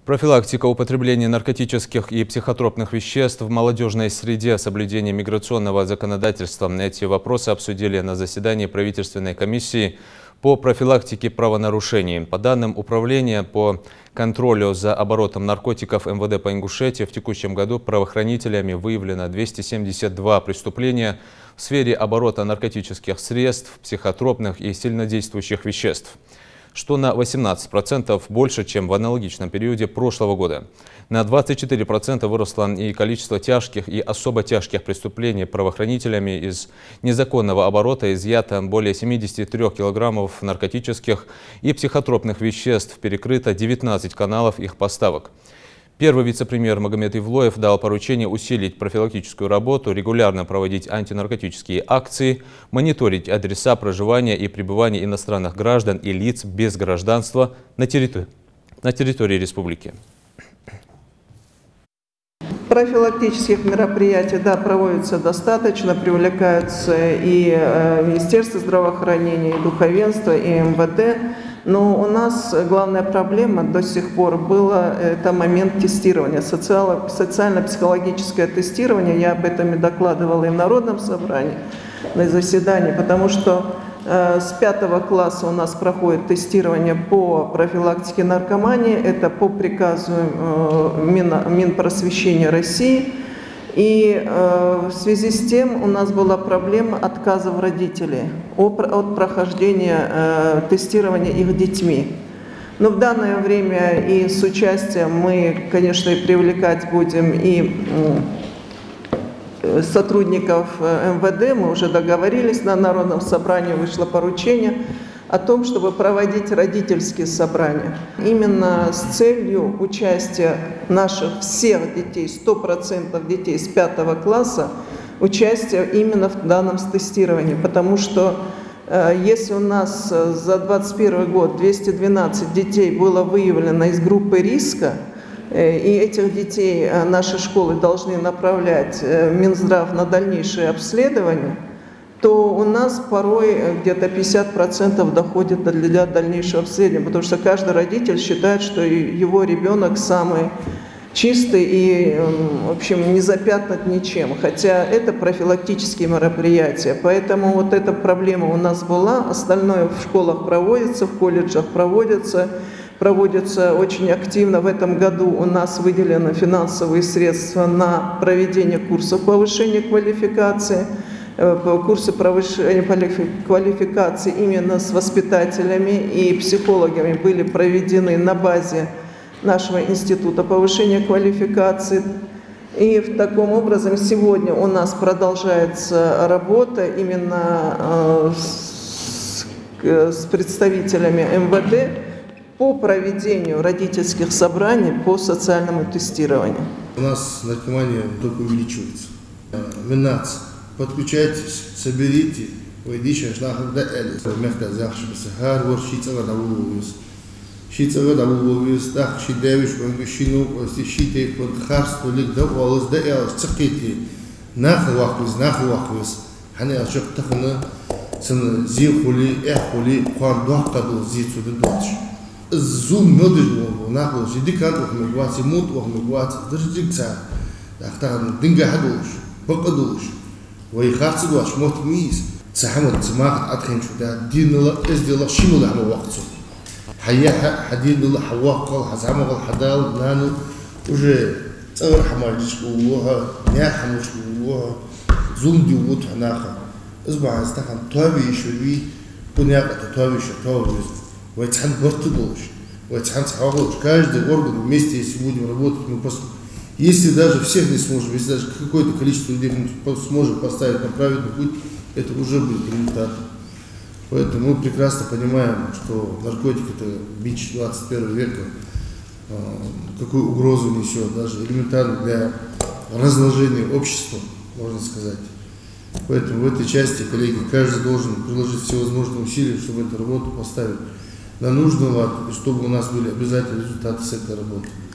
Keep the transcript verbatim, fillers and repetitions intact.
Профилактика употребления наркотических и психотропных веществ в молодежной среде, соблюдение миграционного законодательства. Эти вопросы обсудили на заседании правительственной комиссии по профилактике правонарушений. По данным Управления по контролю за оборотом наркотиков эм вэ дэ по Ингушетии, в текущем году правоохранителями выявлено двести семьдесят два преступления в сфере оборота наркотических средств, психотропных и сильнодействующих веществ, что на восемнадцать процентов больше, чем в аналогичном периоде прошлого года. На двадцать четыре процента выросло и количество тяжких и особо тяжких преступлений правоохранителями. Из незаконного оборота изъято более семидесяти трёх килограммов наркотических и психотропных веществ, перекрыто девятнадцать каналов их поставок. Первый вице-премьер Магомед Ивлоев дал поручение усилить профилактическую работу, регулярно проводить антинаркотические акции, мониторить адреса проживания и пребывания иностранных граждан и лиц без гражданства на территории, на территории республики. Профилактических мероприятий, да, проводится достаточно, привлекаются и э, Министерство здравоохранения, и духовенство, и эм вэ дэ. Но у нас главная проблема до сих пор была это момент тестирования, социально-психологическое тестирование. Я об этом и докладывала и в Народном собрании на заседании, потому что э, с пятого класса у нас проходит тестирование по профилактике наркомании. Это по приказу э, Мин, Минпросвещения России. И э, в связи с тем у нас была проблема отказов родителей от, от прохождения э, тестирования их детьми. Но в данное время и с участием мы, конечно, и привлекать будем и э, сотрудников эм вэ дэ. Мы уже договорились, на Народном собрании вышло поручение о том, чтобы проводить родительские собрания. Именно с целью участия наших всех детей, сто процентов детей с пятого класса, участия именно в данном тестировании. Потому что э, если у нас за двадцать первый год двести двенадцать детей было выявлено из группы риска, э, и этих детей э, наши школы должны направлять э, Минздрав на дальнейшее обследование, то у нас порой где-то пятьдесят процентов доходит для дальнейшего обследования, потому что каждый родитель считает, что его ребенок самый чистый и, в общем, не запятнат ничем, хотя это профилактические мероприятия. Поэтому вот эта проблема у нас была, остальное в школах проводится, в колледжах проводится, проводится очень активно. В этом году у нас выделены финансовые средства на проведение курсов повышения квалификации, курсы повышения квалификации именно с воспитателями и психологами были проведены на базе нашего института повышения квалификации. И в таком образом сегодня у нас продолжается работа именно с, с представителями эм вэ дэ по проведению родительских собраний по социальному тестированию. У нас наркомания только увеличивается. Минац. Подключайтесь, соберите, выйдите, шнахда элис. Мягко захши бисахар, воршица гадавуловис. Шица гадавуловис, так шидевиш, вангушину, ости шитей, подхарство, лигда, уалыс, да элис, цакети. Нахвахвис, нахвахвис. Хане ашок тахна, сан зихули, эхули, хуан дуахкаду, зицу дудуч. Зум мёдыш вову, нахвахвис, дикан ухмегвати, мут ухмегвати, дырдикца. Ахтахан динга хадуш, бакадуш. ويخاطر واش موت ميز تحمل تماخ أدخل شو ده دين الله إز دين الله شنو ده هو وقته حياة حدين الله حواقل حزعم الله حدال نانو وجه تصور حمارش ووها نيا حمارش ووها زوم دي ووت هناخا إصبع استخدم توابي شوي بنياقة توابي شو توابي ويتحن برتدوش ويتحن تحاولش каждый орган вместе если будем работать мы просто. Если даже всех не сможем, если даже какое-то количество людей мы сможем поставить на правильный путь, это уже будет результат. Поэтому мы прекрасно понимаем, что наркотик – это бич двадцать первого века, какую угрозу несет, даже элементарно для разложения общества, можно сказать. Поэтому в этой части, коллеги, каждый должен приложить все возможные усилия, чтобы эту работу поставить на нужный лад, и чтобы у нас были обязательные результаты с этой работы.